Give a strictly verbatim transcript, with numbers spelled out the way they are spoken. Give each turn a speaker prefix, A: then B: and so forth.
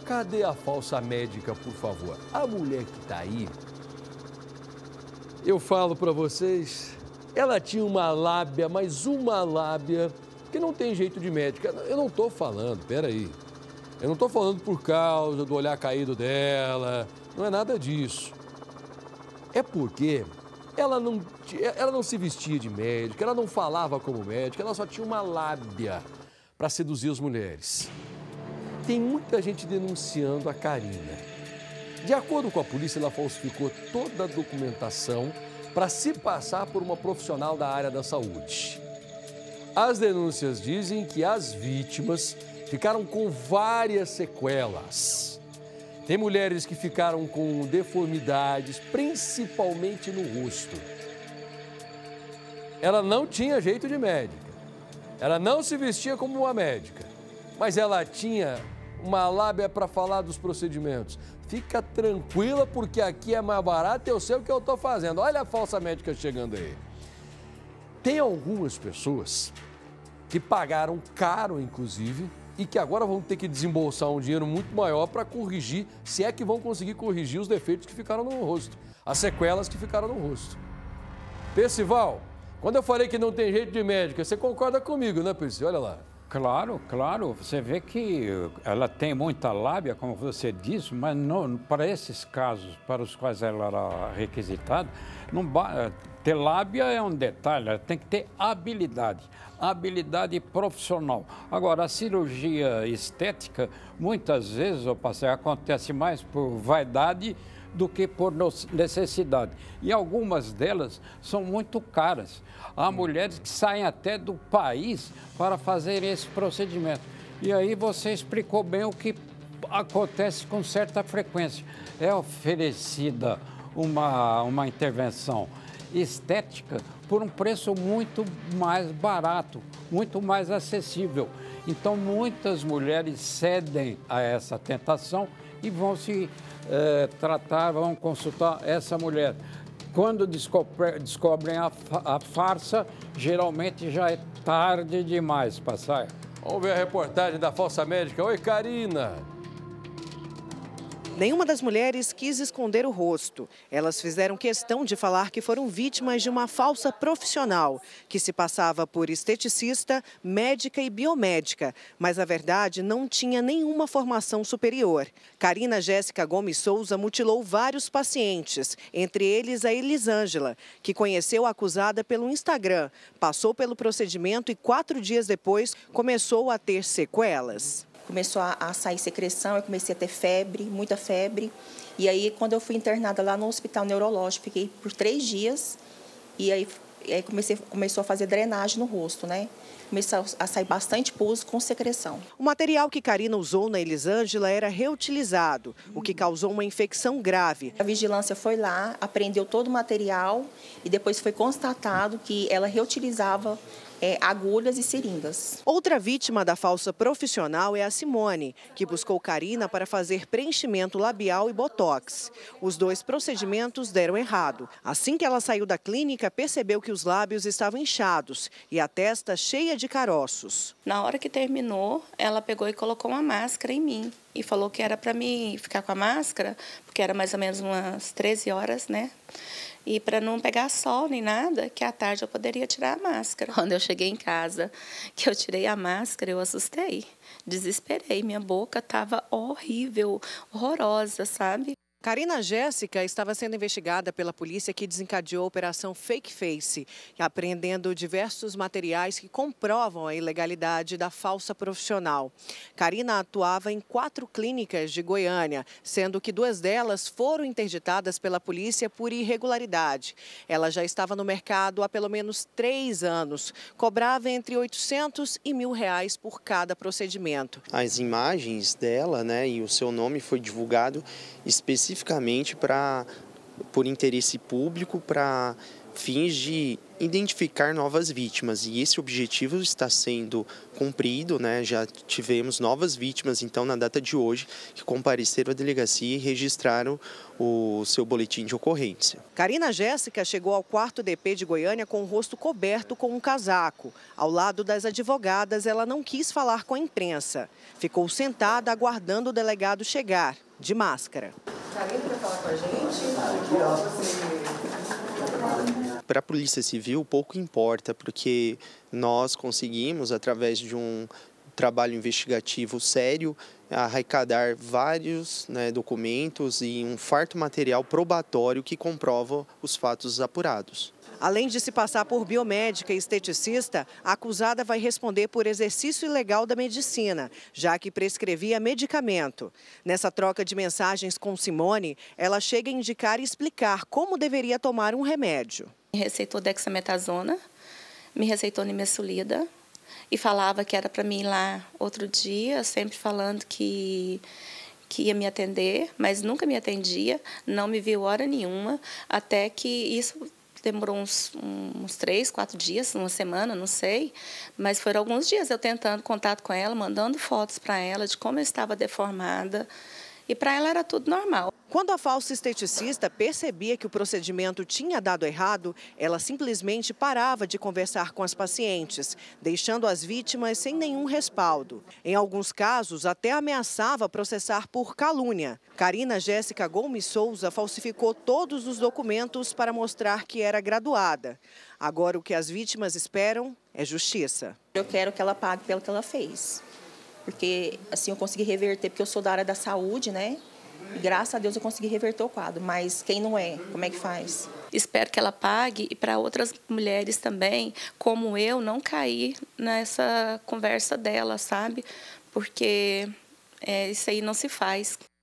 A: Cadê a falsa médica, por favor? A mulher que tá aí, eu falo pra vocês, ela tinha uma lábia, mas uma lábia que não tem jeito de médica. Eu não tô falando, peraí. Eu não tô falando por causa do olhar caído dela, não é nada disso. É porque ela não, ela não se vestia de médica, ela não falava como médica, ela só tinha uma lábia para seduzir as mulheres. Tem muita gente denunciando a Karina. De acordo com a polícia, ela falsificou toda a documentação para se passar por uma profissional da área da saúde. As denúncias dizem que as vítimas ficaram com várias sequelas. Tem mulheres que ficaram com deformidades, principalmente no rosto. Ela não tinha jeito de médica. Ela não se vestia como uma médica, mas ela tinha uma lábia para falar dos procedimentos. Fica tranquila, porque aqui é mais barato e eu sei o que eu estou fazendo. Olha a falsa médica chegando aí. Tem algumas pessoas que pagaram caro, inclusive, e que agora vão ter que desembolsar um dinheiro muito maior para corrigir, se é que vão conseguir corrigir os defeitos que ficaram no rosto, as sequelas que ficaram no rosto. Percival, quando eu falei que não tem jeito de médica, você concorda comigo, né, Percival? Olha lá.
B: Claro, claro. Você vê que ela tem muita lábia, como você disse, mas não, para esses casos para os quais ela era requisitada, não, ter lábia é um detalhe, ela tem que ter habilidade, habilidade profissional. Agora, a cirurgia estética, muitas vezes, eu passei, acontece mais por vaidade do que por necessidade. E algumas delas são muito caras. Há mulheres que saem até do país para fazer esse procedimento. E aí você explicou bem o que acontece com certa frequência. É oferecida uma, uma intervenção estética por um preço muito mais barato, muito mais acessível. Então, muitas mulheres cedem a essa tentação e vão se É, tratar, vão consultar essa mulher. Quando descobre, descobrem a, a farsa, geralmente já é tarde demais, Passaia.
A: Vamos ver a reportagem da falsa médica. Oi, Karina.
C: Nenhuma das mulheres quis esconder o rosto. Elas fizeram questão de falar que foram vítimas de uma falsa profissional, que se passava por esteticista, médica e biomédica, mas a verdade não tinha nenhuma formação superior. Karina Jéssica Gomes Souza mutilou vários pacientes, entre eles a Elisângela, que conheceu a acusada pelo Instagram, passou pelo procedimento e quatro dias depois começou a ter sequelas.
D: Começou a, a sair secreção, eu comecei a ter febre, muita febre. E aí, quando eu fui internada lá no hospital neurológico, fiquei por três dias. E aí, aí comecei, começou a fazer drenagem no rosto, né? Começou a sair bastante pus com secreção.
C: O material que Karina usou na Elisângela era reutilizado, o que causou uma infecção grave.
D: A vigilância foi lá, apreendeu todo o material e depois foi constatado que ela reutilizava É, agulhas e seringas.
C: Outra vítima da falsa profissional é a Simone, que buscou Karina para fazer preenchimento labial e botox. Os dois procedimentos deram errado. Assim que ela saiu da clínica, percebeu que os lábios estavam inchados e a testa cheia de caroços.
E: Na hora que terminou, ela pegou e colocou uma máscara em mim e falou que era para mim ficar com a máscara, porque era mais ou menos umas treze horas, né? E para não pegar sol nem nada, que à tarde eu poderia tirar a máscara. Quando eu cheguei em casa, que eu tirei a máscara, eu assustei, desesperei. Minha boca estava horrível, horrorosa, sabe?
C: Karina Jéssica estava sendo investigada pela polícia que desencadeou a operação Fake Face, apreendendo diversos materiais que comprovam a ilegalidade da falsa profissional. Karina atuava em quatro clínicas de Goiânia, sendo que duas delas foram interditadas pela polícia por irregularidade. Ela já estava no mercado há pelo menos três anos, cobrava entre oitocentos e mil reais por cada procedimento.
F: As imagens dela, né, e o seu nome foi divulgado especificamente para, por interesse público, para fins de identificar novas vítimas, e esse objetivo está sendo cumprido, né? Já tivemos novas vítimas, então, na data de hoje, que compareceram à delegacia e registraram o seu boletim de ocorrência.
C: Karina Jéssica chegou ao quarto D P de Goiânia com o rosto coberto com um casaco. Ao lado das advogadas, ela não quis falar com a imprensa. Ficou sentada aguardando o delegado chegar, de máscara. Karina quer falar com a gente?
F: Para a Polícia Civil, pouco importa, porque nós conseguimos, através de um trabalho investigativo sério, arrecadar vários, né, documentos e um farto material probatório que comprova os fatos apurados.
C: Além de se passar por biomédica e esteticista, a acusada vai responder por exercício ilegal da medicina, já que prescrevia medicamento. Nessa troca de mensagens com Simone, ela chega a indicar e explicar como deveria tomar um remédio.
E: Me receitou dexametasona, me receitou nimesulida e falava que era para mim ir lá outro dia, sempre falando que, que ia me atender, mas nunca me atendia, não me viu hora nenhuma, até que isso demorou uns, uns três, quatro dias, uma semana, não sei, mas foram alguns dias eu tentando contato com ela, mandando fotos para ela de como eu estava deformada, e para ela era tudo normal.
C: Quando a falsa esteticista percebia que o procedimento tinha dado errado, ela simplesmente parava de conversar com as pacientes, deixando as vítimas sem nenhum respaldo. Em alguns casos, até ameaçava processar por calúnia. Karina Jéssica Gomes Souza falsificou todos os documentos para mostrar que era graduada. Agora, o que as vítimas esperam é justiça.
D: Eu quero que ela pague pelo que ela fez, porque assim eu consegui reverter, porque eu sou da área da saúde, né? E, graças a Deus eu consegui reverter o quadro, mas quem não é, como é que faz?
E: Espero que ela pague e para outras mulheres também, como eu, não cair nessa conversa dela, sabe? Porque é, isso aí não se faz.